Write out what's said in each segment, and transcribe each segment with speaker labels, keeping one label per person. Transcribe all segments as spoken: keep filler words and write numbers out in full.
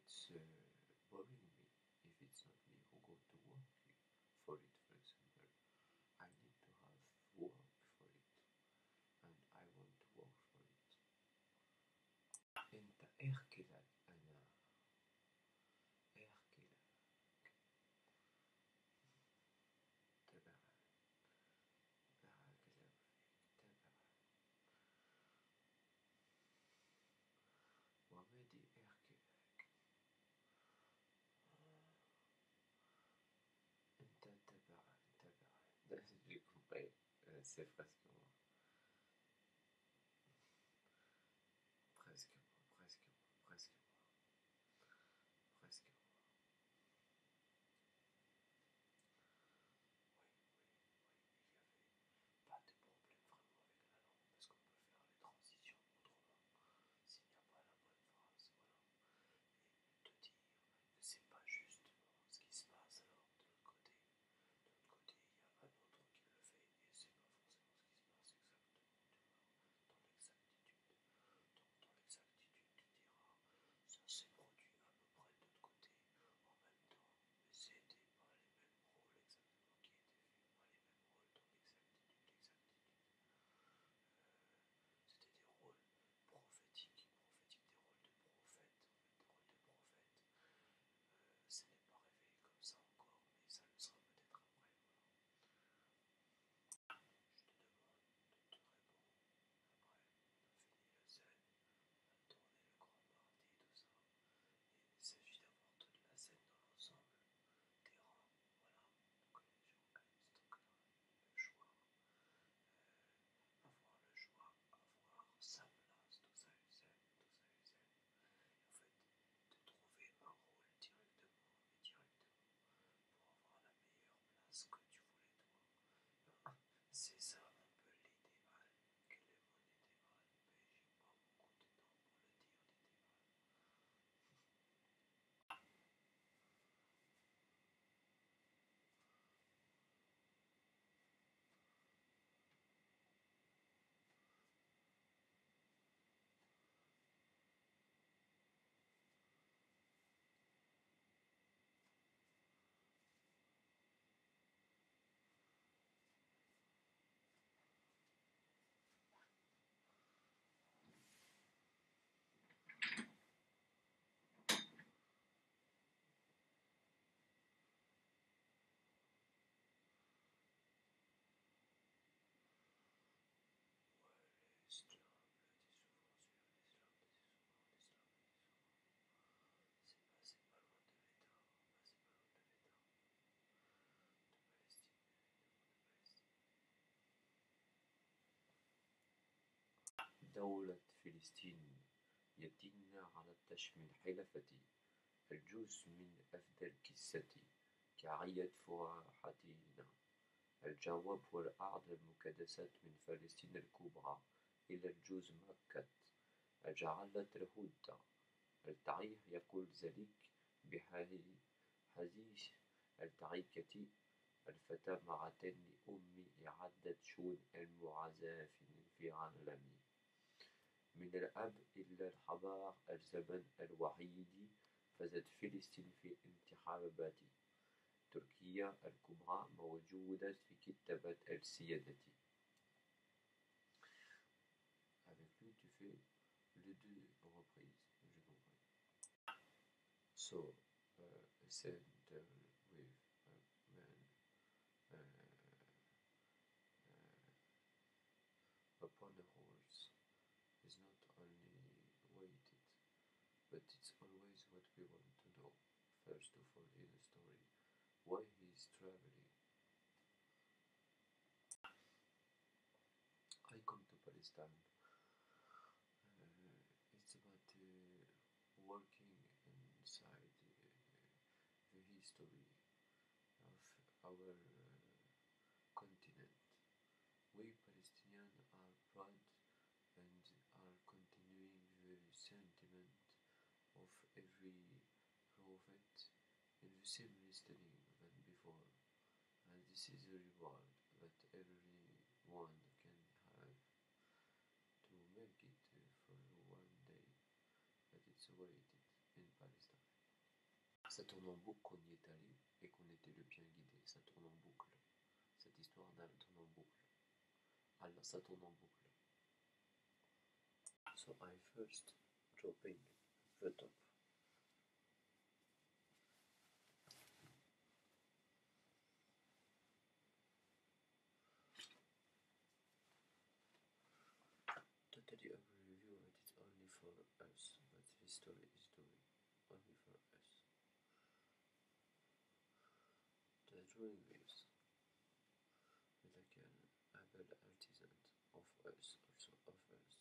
Speaker 1: it's uh, boring me if it's not me who go to work for it. For example, I need to have work for it, and I want to work for it. انت احكي لك انا احكي لك تبع بارك الله فيك تبع ومهدي احكي لك انت تبع تبع j'ai compris, euh, c'est presque moi. Presque moi, presque moi, presque moi, presque moi. Oui, oui, oui, il y avait pas de problème vraiment avec la langue parce qu'on peut faire les transitions autrement s'il n'y a pas la bonne phrase, voilà. Et te dire que c'est pas justement ce qui se passe alors de l'autre côté. De l'autre côté, il y a un autre qui le fait et c'est pas forcément ce qui se passe exactement, tu vois, dans l'exactitude. Donc dans l'exactitude, tu diras, ça s'est produit à peu près de l'autre côté en même temps, mais c'était pas les mêmes rôles exactement qui étaient faits, pas les mêmes rôles dans l'exactitude, l'exactitude. Euh, c'était des rôles prophétiques, prophétiques, des rôles de prophète, en fait, des rôles de prophète. Euh, ce n'est pas révélé comme ça encore, mais ça le sera peut-être après, voilà. Je te demande de te répondre. Après, on a fini la scène, on a tourné le grand mahdi, tout ça. Et il s'agit d'avoir toute la scène dans l'ensemble, des rangs, voilà. Donc les gens organisent donc là, le choix, euh, avoir le choix, avoir sa place, tout ça, Hussein, tout ça, Hussein. Et en fait, de trouver un rôle directement et directement pour avoir la meilleure place que tu voulais toi. Ben, c'est ça un peu l'idéal. Quel est mon idéal? Mais j'ai pas beaucoup de temps pour le dire l'idéal. Ouais, l'islam, le dit souvent sur l'islam, le dit souvent, l'islam, le dit souvent. C'est pas, c'est pas loin de l'État, bah, c'est pas loin de l'État de Palestine, évidemment de Palestine. دولة فلسطين يتن على تشمل حلفتي الجزء من أفضل قصتي كعية فرحتنا الجواب والأرض المقدسة من فلسطين الكبرى إلى الجزء مكة جعلت الهدى التاريخ يقول ذلك بهذه الطريقة الفتى مرة لأمي إعادة شؤون المعازف في العالم من الأب إلى الحضارة الزمن الوحيد فازت فلسطين في انتخابات تركيا الكبرى موجودة في كتابة السيادة. Avec lui, tu fais les deux reprises, j'ai compris. So, uh, a center with a man uh, uh, upon a horse is not only weighted, but it's always what we want to know. First of all, in the story, why he is traveling. I come to Palestine. Uh, it's about uh, working inside uh, the history of our uh, continent. We Palestinians are proud and are continuing the sentiment of every prophet in the same listening than before. And this is a reward that everyone can have to make it uh, for one day that it's awaited in Palestine. Ça tourne en boucle qu'on y est allé et qu'on était le bien guidé. Ça tourne en boucle. Cette histoire d'Al tourne en boucle. Allah, ça tourne en boucle. So I first dropping the top. Totally agree with you that it's only for us, but history is doing only for us. The drawing is like an able artisan of us, also of us.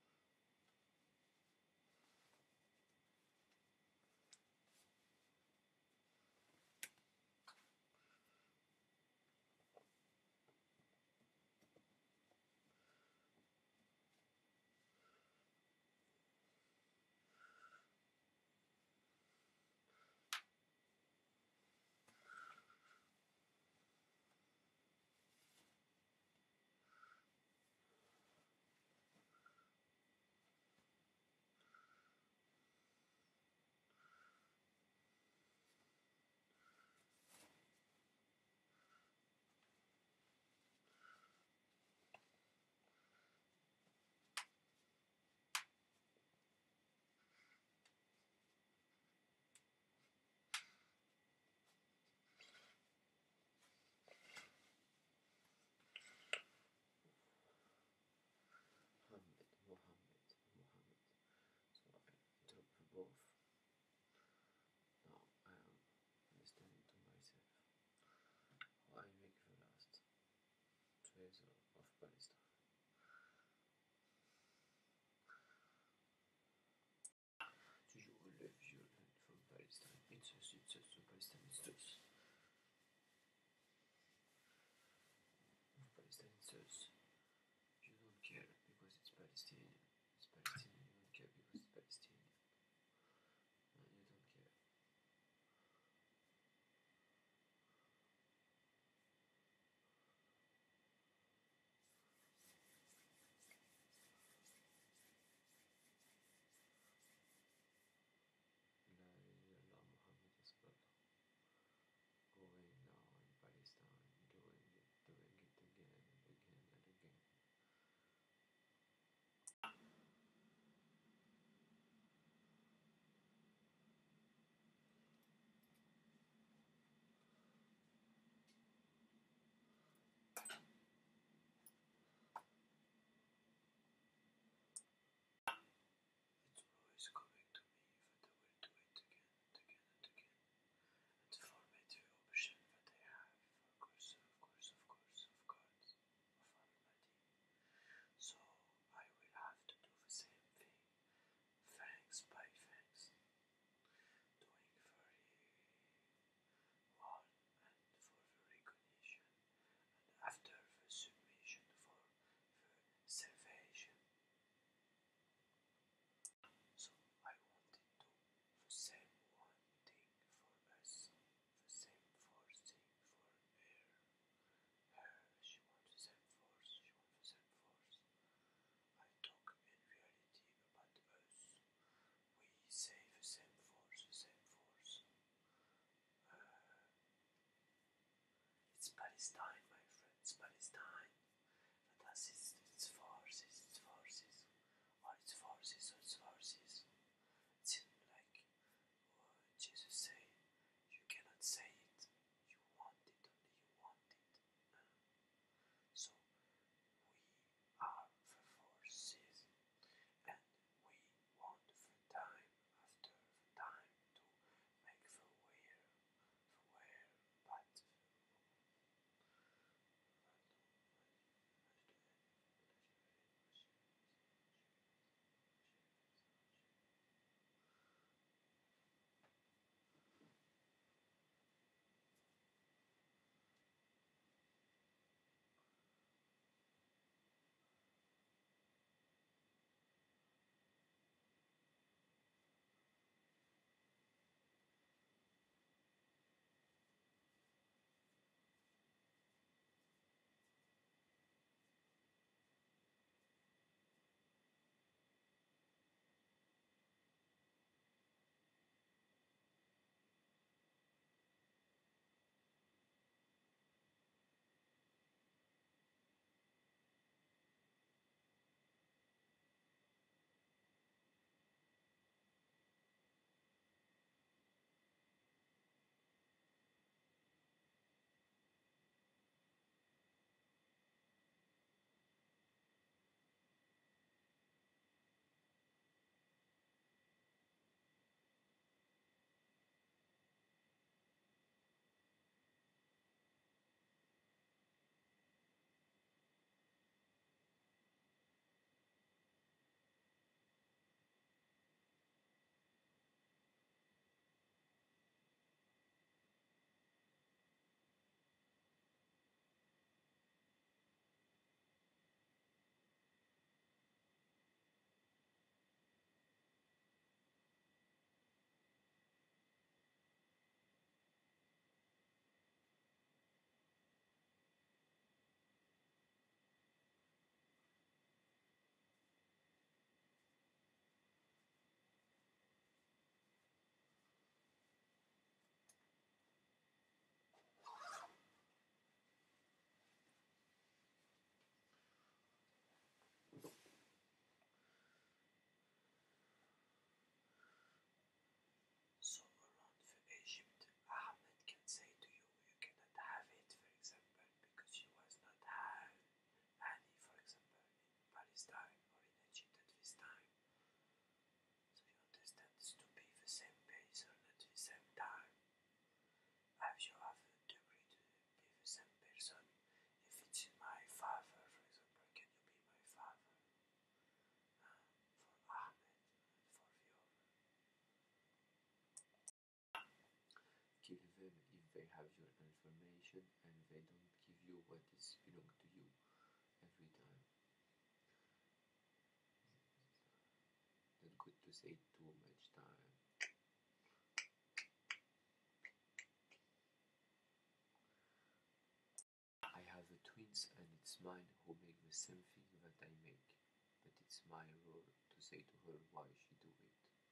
Speaker 1: Ahmed, Mohammed, Mohammed. So I drop both. Now I am listening to myself. How I make the last treasure of Palestine. Do you all love your land from Palestine? It's us, it's us, so Palestine is us. Palestine is us. You don't care because it's Palestinian. It's Palestinian, you don't care because it's Palestinian. And you don't care. La ilaha illallah Muhammad Rasulullah. Going now in Palestine, doing it, doing it again and again and again. It's always coming to me that I will do it again and again and again. And format the option that I have, of course, of course, of course, of course, of already. So I will have to do the same thing, thanks by thanks, doing very well and for the recognition, and after the submission for the salvation. So I wanted to the same one thing for us, the same force thing for her. Her, she wants the same force, she wants the same force. I talk in reality about us. We say the same force, the same force. Uh, it's Palestine, my friends, Palestine. That has its, its forces, its forces. All its forces, all its forces. It's like uh, Jesus said, you cannot say it. You want it, only you want it. Uh, so we are the forces, and we want the time after the time to make the wear, the wear, but have your information and they don't give you what is belong to you every time. Not good to say too much time. I have a twins and it's mine who make the same thing that I make, but it's my role to say to her why she do it.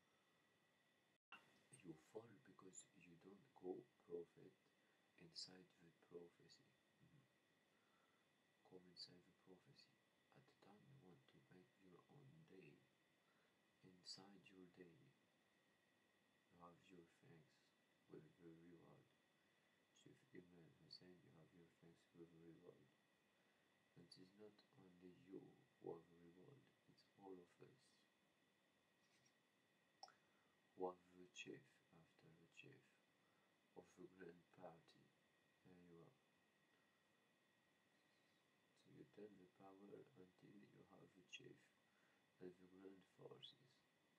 Speaker 1: You fall because you don't go prophet inside the prophecy. Mhm. Come inside the prophecy. At the time you want to make your own day, inside your day, you have your thanks with the reward. Chief Imran Hussein, you have your thanks with the reward. And it is not only you who have the reward, it's all of us. Who have the chief after the chief of the grand party. There you are. So you turn the power until you have the chief and the grand forces.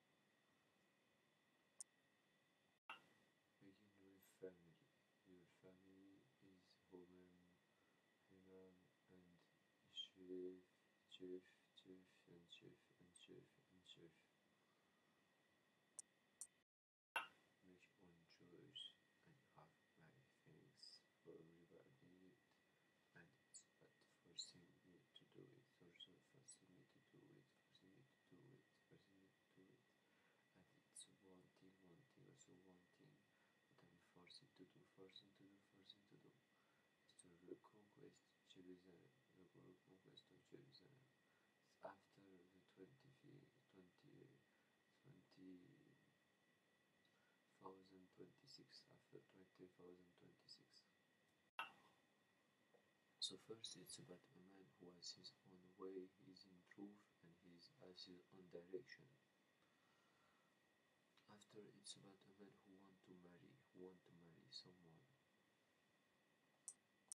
Speaker 1: Begin with family. Your family is woman, imran, and chief, chief, chief, and chief, and chief, and chief. Make your own choice, and you have my thanks for rewarding it. And it's but forcing me to do it, also forcing me to do it, forcing me to do it, forcing me to do it. And it's wanting, wanting, also wanting, but I'm forcing to do, forcing to do, forcing to do. It's to reconquest Jerusalem, the reconquest of Jerusalem. It's after the twenty, twenty, twenty thousand twenty-six, after twenty thousand twenty-six. So first it's about a man who has his own way, he's in truth, and he has his own direction. After it's about a